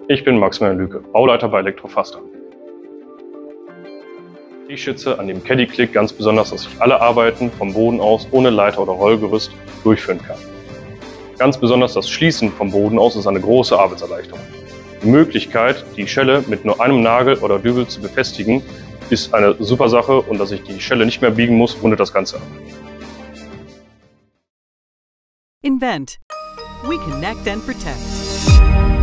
Ich bin Maximilian Lüke, Bauleiter bei Elektrofaster. Ich schätze an dem Caddy-Click ganz besonders, dass ich alle Arbeiten vom Boden aus ohne Leiter oder Rollgerüst durchführen kann. Ganz besonders das Schließen vom Boden aus ist eine große Arbeitserleichterung. Die Möglichkeit, die Schelle mit nur einem Nagel oder Dübel zu befestigen, ist eine super Sache, und dass ich die Schelle nicht mehr biegen muss, rundet das Ganze ab. Invent. We connect and protect.